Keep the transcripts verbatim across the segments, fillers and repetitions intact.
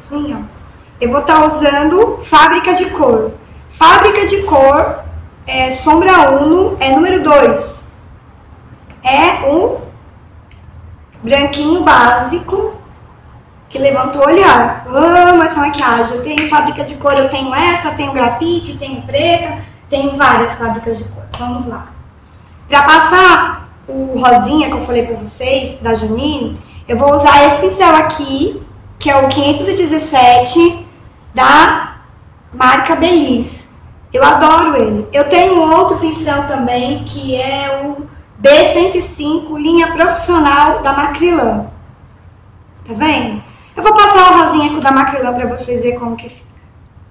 assim, ó. Eu vou estar usando Fábrica de Cor. Fábrica de Cor, é, sombra Uno, é número dois. É um branquinho básico que levantou o olhar. Amo essa maquiagem. Eu tenho Fábrica de Cor, eu tenho essa, tenho grafite, tenho preta, tenho várias fábricas de cor. Vamos lá. Para passar o rosinha que eu falei para vocês, da Janine, eu vou usar esse pincel aqui, que é o quinhentos e dezessete da marca Belize. Eu adoro ele. Eu tenho outro pincel também, que é o B cento e cinco, linha profissional da Macrylan. Tá vendo? Eu vou passar o rosinha com o da Macrylan para vocês verem como que fica.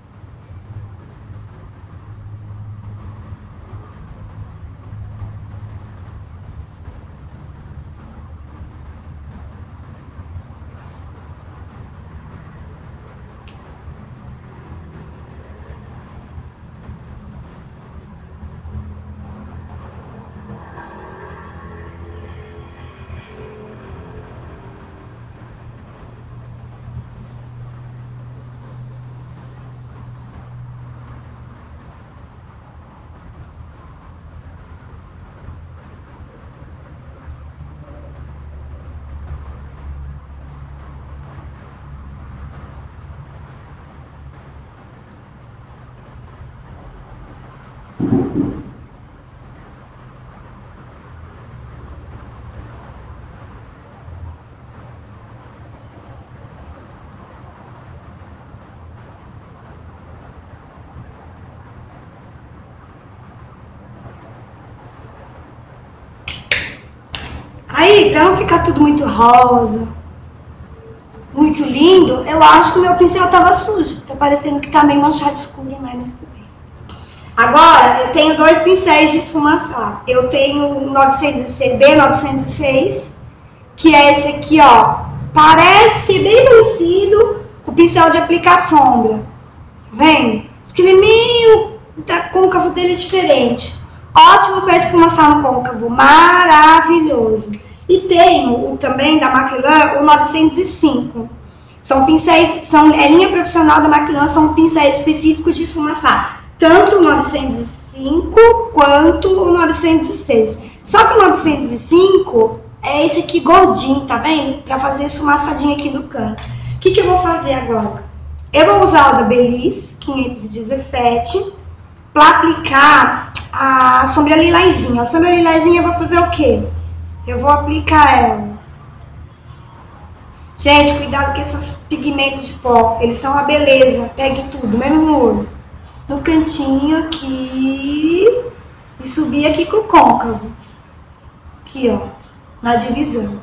Aí, pra não ficar tudo muito rosa, muito lindo, eu acho que o meu pincel tava sujo. Tá parecendo que tá meio manchado escuro, né? Mas tudo bem. Agora, eu tenho dois pincéis de esfumaçar. Eu tenho o B novecentos e seis, que é esse aqui, ó. Parece bem parecido com o pincel de aplicar sombra. Tá vendo? Só que ele é meio... o côncavo dele é diferente. Ótimo para esfumaçar no côncavo. Maravilhoso. E tenho o, também da Macrylan, o novecentos e cinco. São pincéis, são, é linha profissional da Macrylan, são pincéis específicos de esfumaçar. Tanto o novecentos e cinco quanto o novecentos e seis. Só que o novecentos e cinco é esse aqui gordinho, tá vendo? Para fazer esfumaçadinha aqui do canto. O que, que eu vou fazer agora? Eu vou usar o da Belize, quinhentos e dezessete, para aplicar a sombra lilazinha. A sombra lilazinha eu vou fazer o quê? Eu vou aplicar ela. Gente, cuidado com esses pigmentos de pó. Eles são uma beleza. Pegue tudo, menos no olho. No cantinho aqui. E subir aqui com o côncavo. Aqui, ó. Na divisão.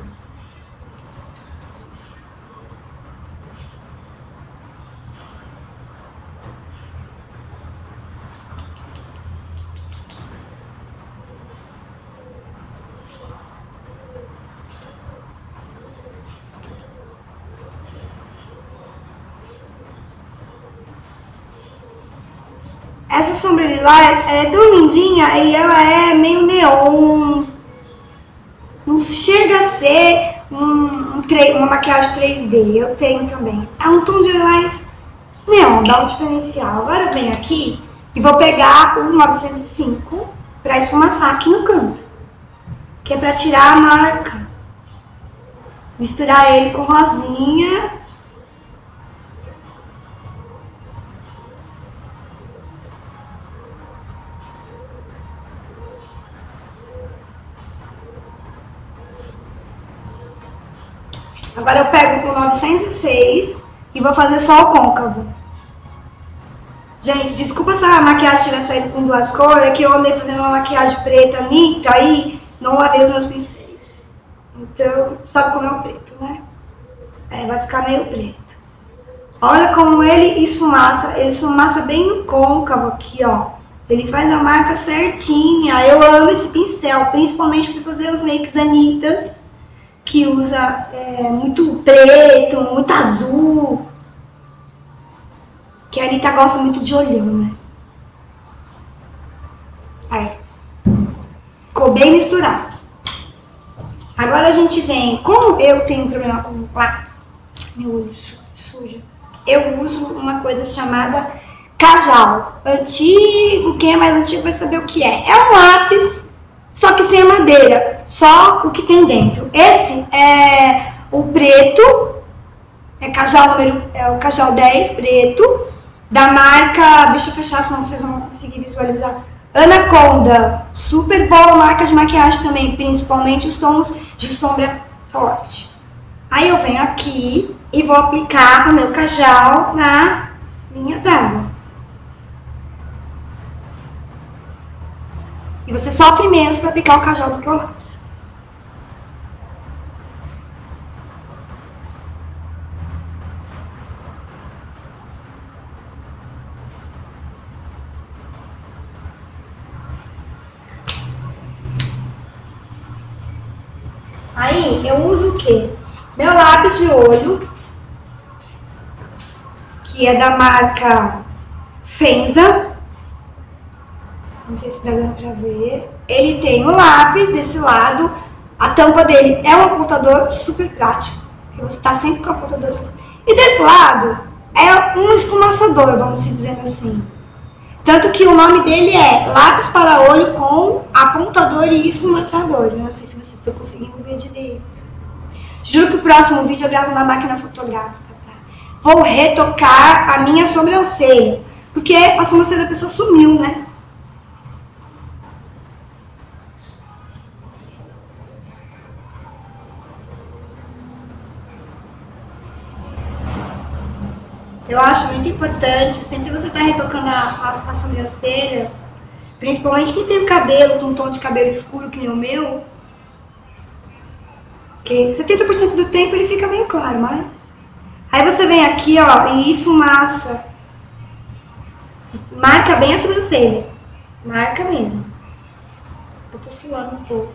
Essa sombra lilás é tão lindinha e ela é meio neon. Não chega a ser um, um, uma maquiagem três D. Eu tenho também. É um tom de lilás neon, dá um diferencial. Agora eu venho aqui e vou pegar o novecentos e cinco para esfumaçar aqui no canto. Que é para tirar a marca. Misturar ele com rosinha. Agora eu pego o novecentos e seis e vou fazer só o côncavo. Gente, desculpa se a maquiagem tiver saído com duas cores, é que eu andei fazendo uma maquiagem preta, nita, aí não lavei os meus pincéis. Então, sabe como é o preto, né? É, vai ficar meio preto. Olha como ele esfumaça, ele esfumaça bem no côncavo aqui, ó. Ele faz a marca certinha. Eu amo esse pincel, principalmente para fazer os makes Anitas, que usa é, muito preto, muito azul. Que a Anitta gosta muito de olhão, né? Aí. Ficou bem misturado. Agora a gente vem... Como eu tenho problema com lápis, meu olho suja. eu uso uma coisa chamada Kajal. Antigo, quem é mais antigo vai saber o que é. É um lápis, só que sem a madeira, só o que tem dentro. Esse é o preto, é, Kajal número, é o Kajal dez preto, da marca, deixa eu fechar senão vocês vão conseguir visualizar, Anaconda. Super boa marca de maquiagem também, principalmente os tons de sombra forte. Aí eu venho aqui e vou aplicar o meu Kajal na linha d'água. E você sofre menos para aplicar o Kajal do que o lápis. Aí eu uso o quê? Meu lápis de olho, que é da marca Fenza. Não sei se dá pra ver. Ele tem o lápis desse lado. A tampa dele é um apontador super prático, que você tá sempre com o apontador. E desse lado é um esfumaçador, vamos dizer assim. Tanto que o nome dele é lápis para olho com apontador e esfumaçador. Não sei se vocês estão conseguindo ver direito. Juro que o próximo vídeo eu gravo na máquina fotográfica, tá? Vou retocar a minha sobrancelha, porque a sobrancelha da pessoa sumiu, né? Eu acho muito importante, sempre você tá retocando a, a, a sobrancelha, principalmente quem tem o cabelo com um tom de cabelo escuro, que nem o meu, que setenta por cento do tempo ele fica meio claro, mas... Aí você vem aqui, ó, e esfumaça. Marca bem a sobrancelha. Marca mesmo. Eu tô suando um pouco.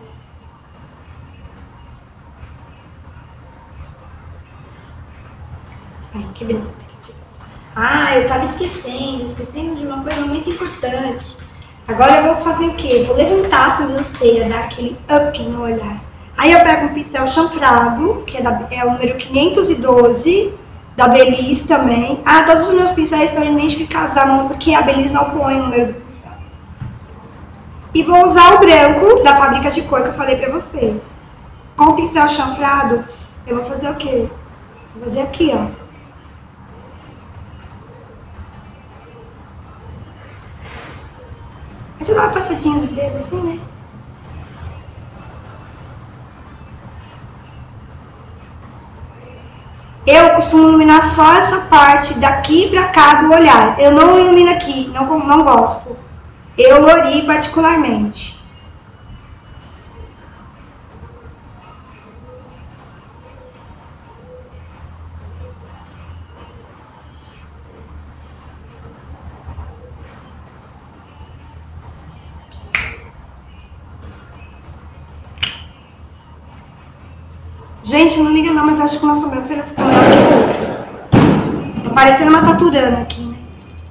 Ai, que beleza. Ah, eu tava esquecendo, esquecendo de uma coisa muito importante. Agora eu vou fazer o quê? Vou levantar a sobrancelha, dar aquele up no olhar. Aí eu pego um pincel chanfrado, que é, da, é o número quinhentos e doze, da Belize também. Ah, todos os meus pincéis estão identificados à mão, porque a Belize não põe o número do pincel. E vou usar o branco da fábrica de cor que eu falei pra vocês. Com o pincel chanfrado, eu vou fazer o quê? Vou fazer aqui, ó. Aí você dá uma passadinha dos dedos assim, né? Eu costumo iluminar só essa parte daqui pra cá do olhar. Eu não ilumino aqui, não, não gosto. Eu lori particularmente. Gente, não liga não, mas eu acho que uma sobrancelha ficou melhor que a outra. Tá parecendo uma taturana aqui, né?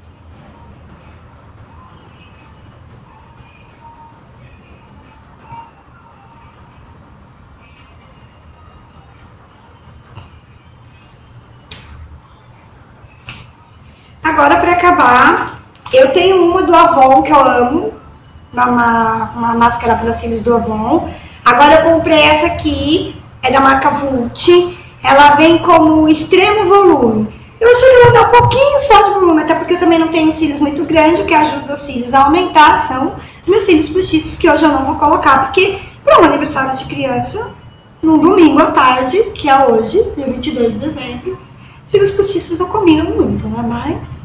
Agora, pra acabar, eu tenho uma do Avon que eu amo. Uma, uma máscara para cílios do Avon. Agora eu comprei essa aqui. É da marca Vult, ela vem como extremo volume. Eu achei que ela dá um pouquinho só de volume, até porque eu também não tenho cílios muito grandes, o que ajuda os cílios a aumentar são os meus cílios postiços, que hoje eu não vou colocar, porque para um aniversário de criança, num domingo à tarde, que é hoje, dia vinte e dois de dezembro, cílios postiços não combinam muito, né? Mas...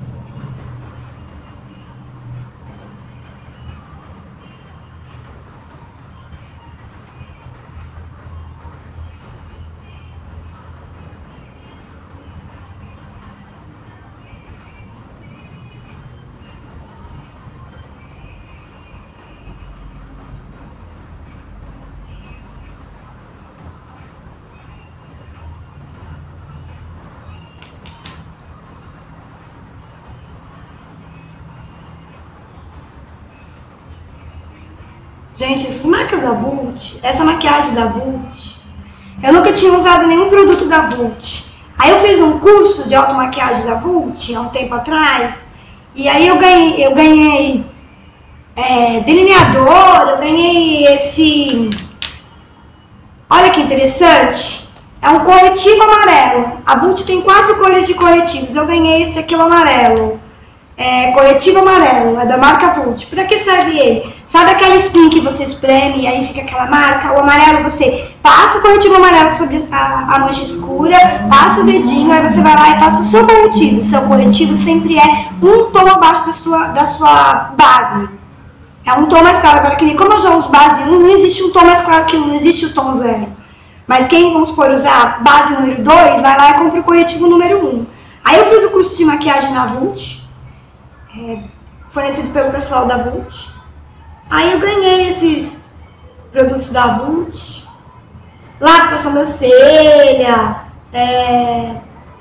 Gente, essas marcas da Vult, essa maquiagem da Vult, eu nunca tinha usado nenhum produto da Vult. Aí eu fiz um curso de automaquiagem da Vult há um tempo atrás, e aí eu ganhei, eu ganhei é, delineador, eu ganhei esse... Olha que interessante, é um corretivo amarelo. A Vult tem quatro cores de corretivos, eu ganhei esse aqui, o amarelo. É, corretivo amarelo, é da marca Vult. Pra que serve ele? Sabe aquela espinha que você espreme e aí fica aquela marca? O amarelo você passa o corretivo amarelo sobre a, a mancha escura, passa o dedinho, aí você vai lá e passa o seu corretivo. O seu corretivo sempre é um tom abaixo da sua, da sua base. É um tom mais claro. Agora, que como eu já uso base um, não existe um tom mais claro que um, não existe o tom zero. Mas quem, vamos supor, usar base número dois, vai lá e compra o corretivo número um. Aí eu fiz o curso de maquiagem na Vult, é, fornecido pelo pessoal da Vult. Aí eu ganhei esses produtos da Vult, lápis para sobrancelha, é,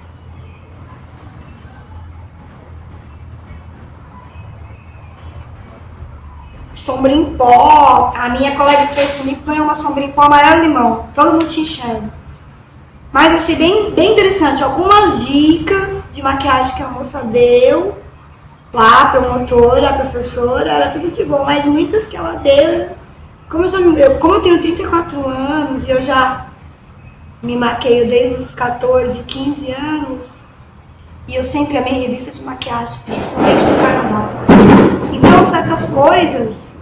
sombra em pó. A minha colega que fez comigo ganhou uma sombra em pó amarelo-limão, todo mundo te enxerga. Mas achei bem, bem interessante algumas dicas de maquiagem que a moça deu lá, a promotora, a professora, era tudo de bom, mas muitas que ela deu, como eu, já, eu, como eu tenho trinta e quatro anos e eu já me maqueio desde os quatorze, quinze anos, e eu sempre amei revista de maquiagem, principalmente no carnaval. Então certas coisas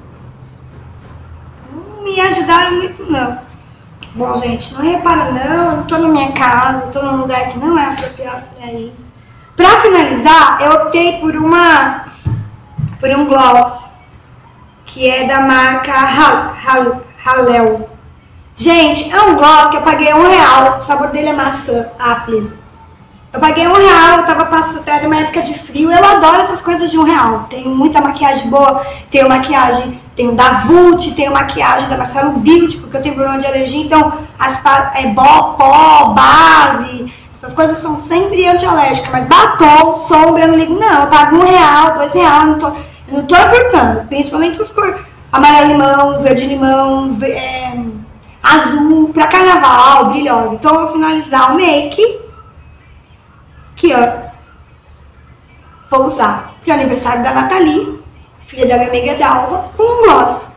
não me ajudaram muito não. Bom, gente, não repara não, eu não tô na minha casa, tô num lugar que não é apropriado para isso. Para finalizar, eu optei por uma por um gloss que é da marca Hallel. Gente, é um gloss que eu paguei um real. O sabor dele é maçã, Apple. Eu paguei um real, eu tava passando até uma época de frio. Eu adoro essas coisas de um real. Tenho muita maquiagem boa. Tenho maquiagem, tenho da Vult, tenho maquiagem da Marcelo Beauty, porque eu tenho problema de alergia. Então, as é, pó, pó, base, essas coisas são sempre anti-alérgicas, mas batom, sombra, eu não ligo, não. Eu pago um real, dois reais, não tô, eu não tô importando. Principalmente essas cores, amarelo-limão, verde-limão, é, azul, pra carnaval, brilhosa. Então, eu vou finalizar o make, que eu vou usar pro aniversário da Nathalie, filha da minha amiga Dalva, com um gloss.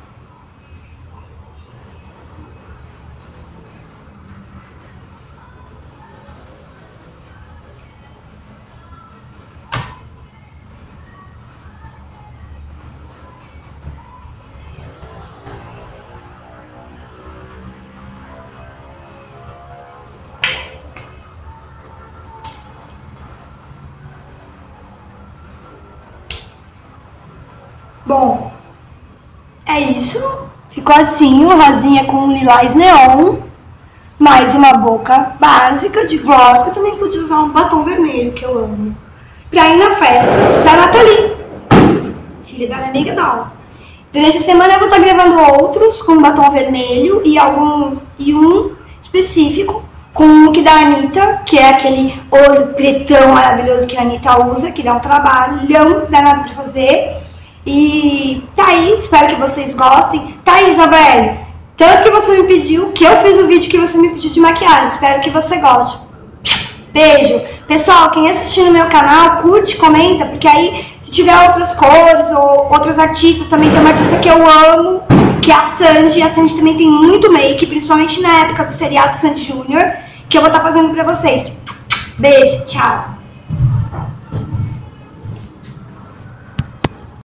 Bom, é isso. Ficou assim, o rosinha com lilás neon, mais uma boca básica de gloss, que eu também podia usar um batom vermelho, que eu amo, pra ir na festa da Nathalie, filha da minha amiga Dal. Durante a semana eu vou estar gravando outros com batom vermelho e alguns e um específico com o look da Anitta, que é aquele olho pretão maravilhoso que a Anitta usa, que dá um trabalhão danado pra fazer. E tá aí, espero que vocês gostem. Tá aí, Isabelle, tanto que você me pediu, que eu fiz o vídeo que você me pediu de maquiagem. Espero que você goste. Beijo. Pessoal, quem assistir no meu canal, curte, comenta, porque aí, se tiver outras cores ou outras artistas, também tem uma artista que eu amo, que é a Sandy. A Sandy também tem muito make, principalmente na época do seriado Sandy Júnior, que eu vou estar fazendo pra vocês. Beijo, tchau.